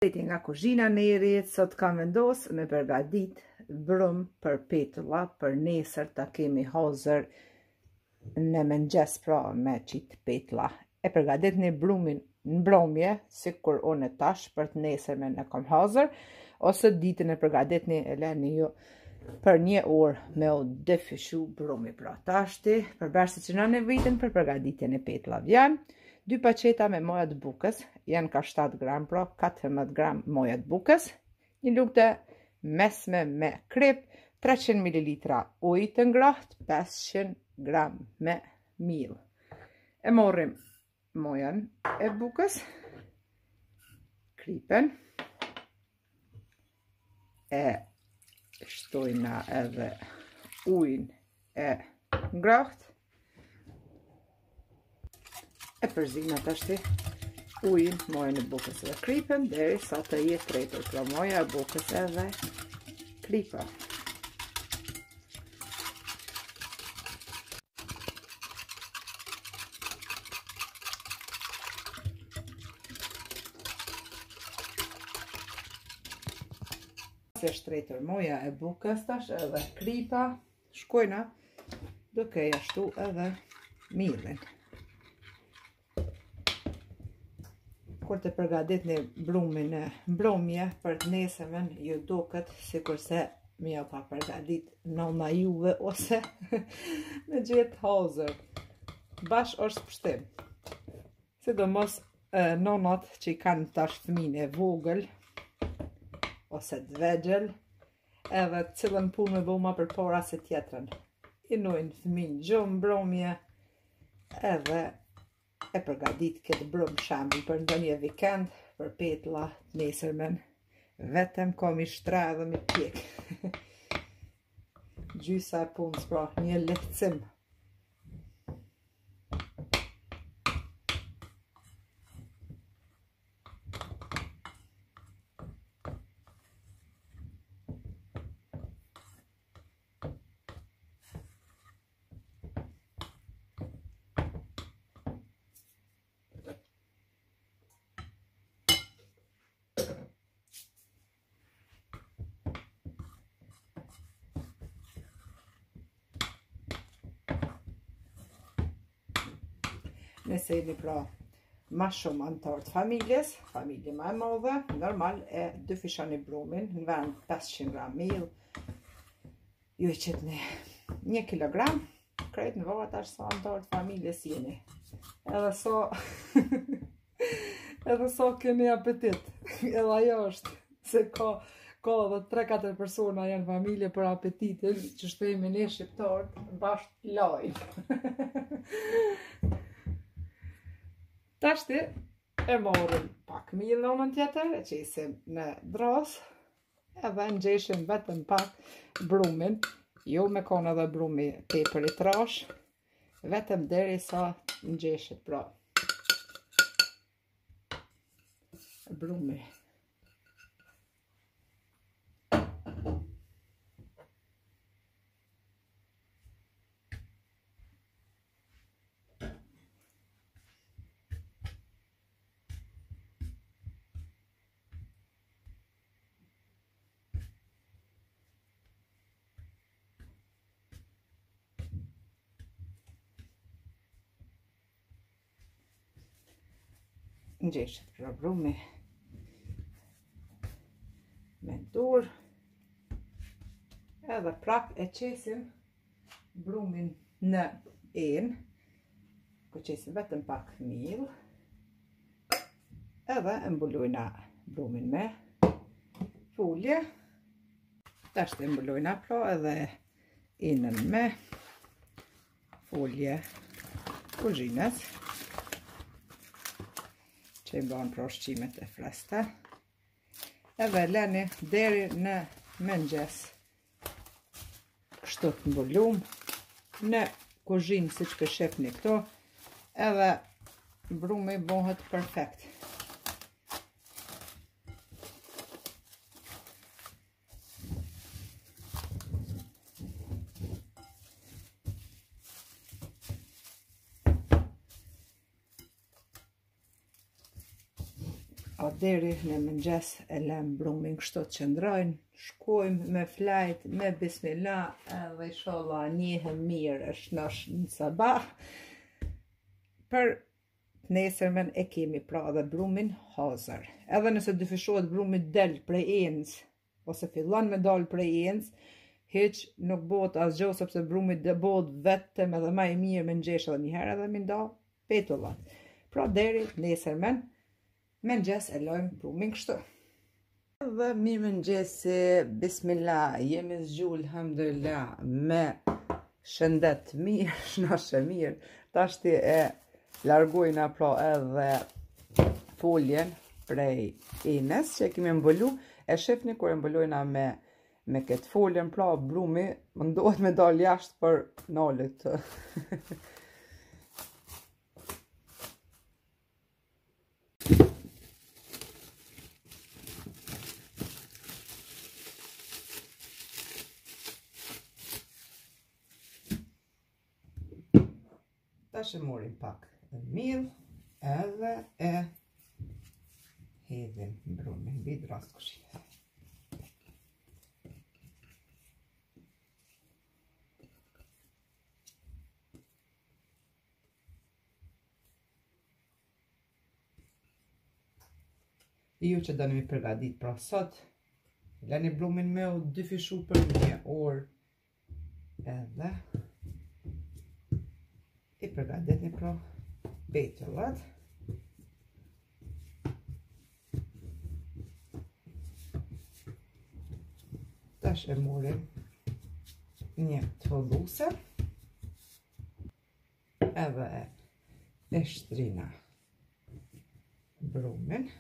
Përshëndetje nga kuzhina Nerit. Sot kam vendosur me përgatit brum për petulla për nesër ta kemi hazër në mëngjes, pra me qit petulla. E përgatitni brumin në mbrëmje, sikur unë tash për të nesërmen e kam hazër, ose ditën e përgatitni e leni ju për 1 orë me u defishu brumi. Pra tashti, përveç se që në nevitin për përgatitjen e petullave janë 2 paqeta me moja të bukës, janë ka 7 gram, pra 14 gram moja të bukës, një lugë mesme me krip, 300 ml ujë të ngrohtë, 500 gram me miell. E morrim mojan e bukës, kripen, e shtojna edhe ujin e ngrohtë, e përzina tashti ujin, mojen e bukës dhe kripen, derisa të jetë tretër, pra moja e bukës edhe kripa. Se shtretër moja e bukës tash edhe kripa, shkojna duke ja shtu edhe miellin. Kur të përgatitni brumin në mbrëmje për të nesërmen, ju duket sikurse më ja ka përgatit nëna juve ose me gjetë hazër. Bash është pështim. Sidomos nonat që i kanë tash fëmijën e vogël ose të vegjël, edhe të cilën punë me bëma përpara se tjetrën. I nojnë fëmijën gjumë mbrëmje edhe e përgatit këtë brum shembull për ndonjë vikend, për petulla të nesërmen, vetëm kom i shtre edhe me pjek. Gjysa e punës, pra një lehtësim. Nëse jeni pra ma shumë antar të familjes, familje ma e madhe, normal e dyfishoni brumin në vend 500 gram miell, ju i qitni 1 kilogram, krejt në vova tash sa antar të familjes jeni. Edhe so keni apetit, edhe ajo është, se ka edhe 3-4 persona janë familje për apetitin, që shtojmë ne shqiptarët, bashkë lajnë. Tashti e morrim pak miell në anën tjetër, e qesim në dras, edhe nxeshim vetëm pak brumin, jo me konë edhe brumi tepër i trash, vetëm derisa nxeshet pra brumi. Nxeshet pra brumi me dorë, edhe prap e qesim brumin në enë, ku qesim vetëm pak miell, edhe mbulojna brumin me folje. Tashti mbulojna pra edhe enën me folje kuzhinës, që i banë pra ushqimet e freskëta, edhe leni deri në mëngjes kështu të mbulum në kuzhinë siç po shihni këto, edhe brumi bëhet perfekt. deri në mëngjes e lem brumin kështu të qëndrojnë, shkojmë me flajt, me bismillah, edhe inshallah njihem mirë është në sabah. Për nesërmen e kemi pra dhe brumin hazër. Edhe nëse dyfishohet brumi del prej enës, ose fillon me dal prej enës, hiq nuk bëhet asgjë sepse brumi bëhet vetëm edhe më i mirë me ngjesh edhe një herë edhe më nda petullat. Pra deri nesërmen mëngjes e lojmë brumin kështu. Dhe mirë mëngjesi, bismillah, jemi zgjull alhamdulillah me shëndet mirë, shnashe mirë. Tashti e largojna pra edhe foljen prej enës që kemi mbulu, e shifni kur e mbulojna me këtë foljen, pra brumi mundohet me dal jashtë për nalet. Tash e morim pak miell edhe e hedhim brumin mbi rast këshia. Ju që doni mi përgadit pra sot, lani brumin me u dyfishu për 1 orë edhe i përgaditni pra petullat. Tash e morim një tëlluse edhe e shtrina brumin.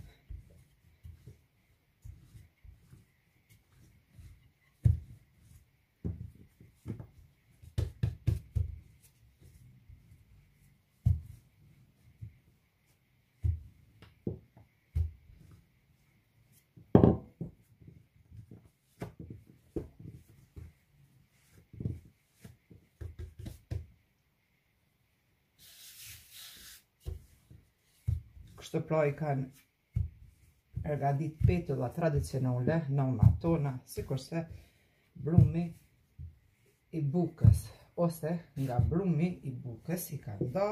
Kështu pra i kanë përgadit petullat tradicionale nonna tona, sikurse brumi i bukës, ose nga brumi i bukës i kanë da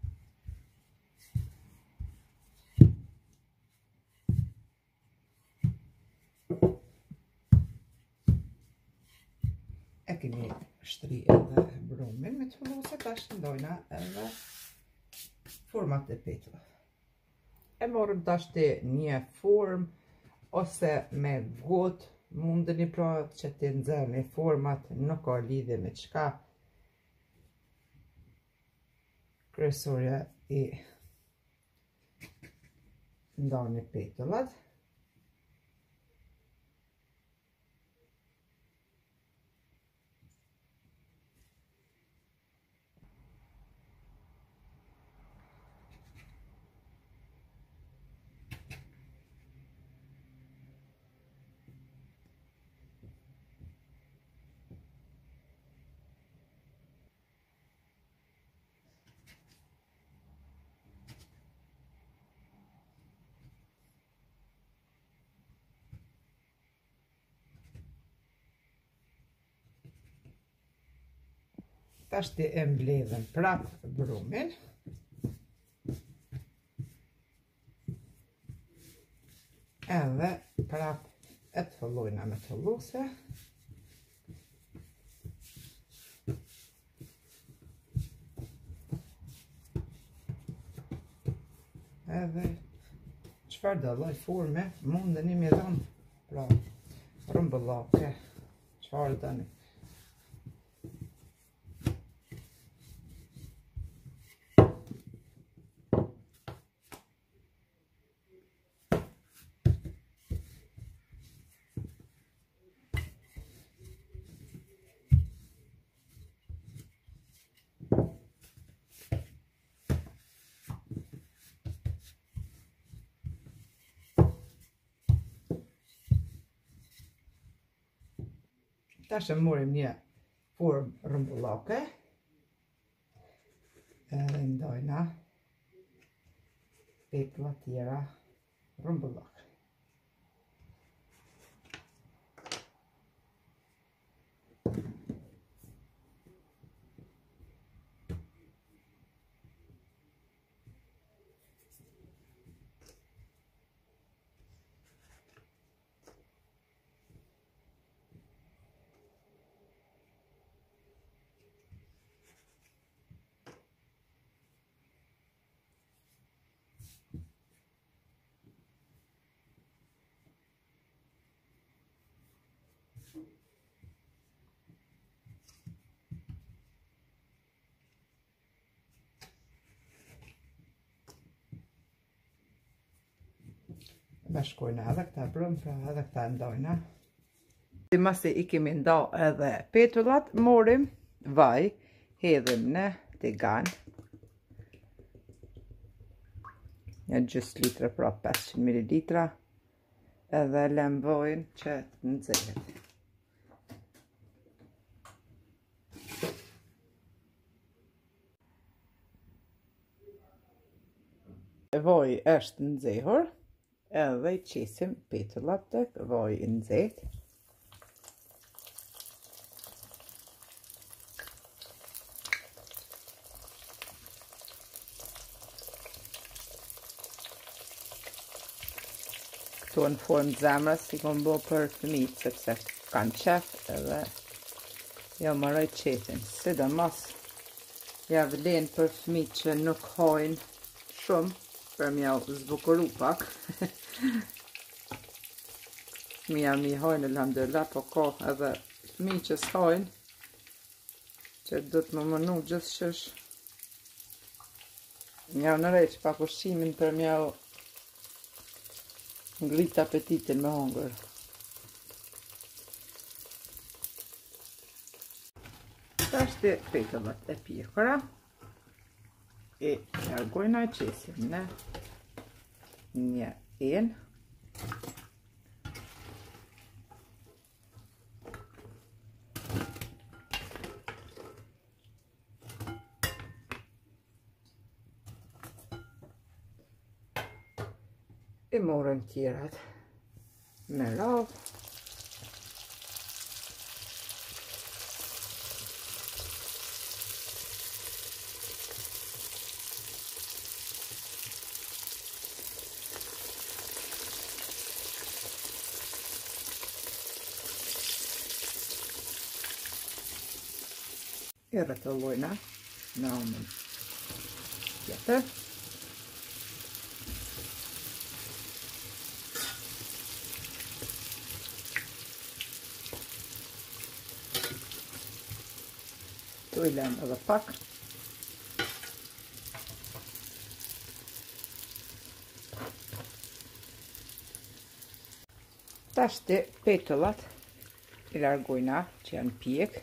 e kemi shtri edhe brumin me tëlluse, tash ndojna edhe format e petullat. E morëm tash të një form ose me got, mundeni pra që të nxjerrni format, nuk ka lidhje me çka. Kryesorja i ndani petullat. Tash të e mbledhem prap brumin. Edhe prap e tëllojna me tëlluse. Edhe çfarë do lloj forme mundeni mi dhënë, pra rrumbullake, çfarë doni. Tash e morim një formë rrumbullake. Edhe ndojna petullat tjera rumbullak. Bashkojna edhe këta brëmra edhe këta ndojna. Masi I kemi nda edhe petullat, morim vaj, hedhim në tigan. Një gjys litra pra 500 ml. Edhe lem vojnë që të nxehet. Vaj është nxehur. Edhe I qesim petullat tek vaj I nxehtë. Këto në formë zemrës I kom bo për fëmijët sepse kanë qef edhe ja marroj qefin. Sidomos ja vlen për fëmijët që nuk hajnë shumë për mja zbukuru pak. Fëmija mi hajnë elhamdulillah, po ka edhe fëmijë që s'hajnë që do të më mënu gjithçysh. Mja në req pak ushqimin për mja ngrit apetitin me hongër. Tashti petullat e pjekura I largojna I qesim në një enë. I morëm tjerat me radhë. I rrëtëllojna në anën tjetër. Tu I lem edhe pak. Tashti petullat I largojna që janë pjek.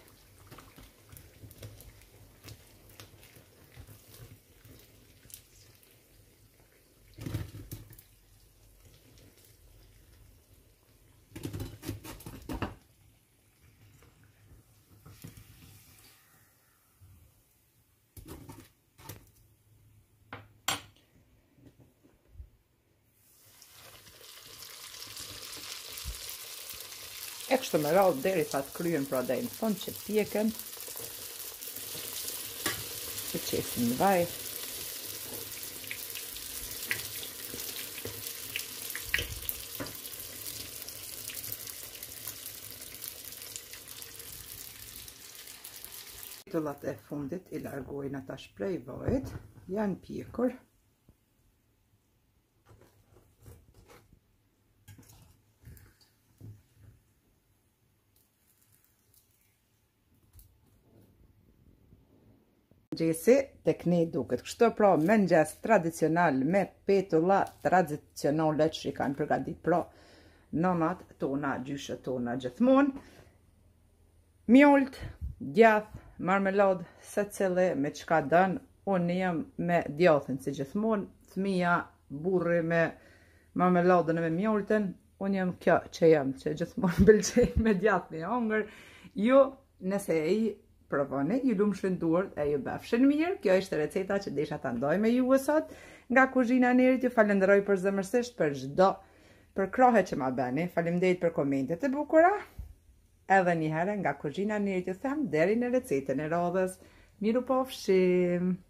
E kështu me radhë deri sa të kryen pra deri në fund që pjeken. I qesim në vaj. Petullat e fundit I largojna tash prej vajit, janë pjekur. Gjesi, tek ne duket kështu, pra mëngjes tradicional me petulla tradicionale që I kanë përgatit pra nonat tona, gjyshet tona gjithmonë. Mjolt, djath, marmelad, secili me çka dën. Unë jam me djathin si gjithmonë, fëmija burri me marmeladën e me mjoltën. Unë jam kjo që jam, që gjithmonë pëlqej me djath me hongër. Jo, nëse I provoni, ju lumë shëndur e ju befshin mirë. Kjo ishte receta që desha ta ndoj me ju sot nga kuzhina e Nerit. Ju falenderoj përzemërsisht për çdo krohe që ma bëni. Faleminderit për komentet e bukura. Edhe një herë nga kuzhina e Nerit ju them deri në recetën e radhës. Miru pofshim!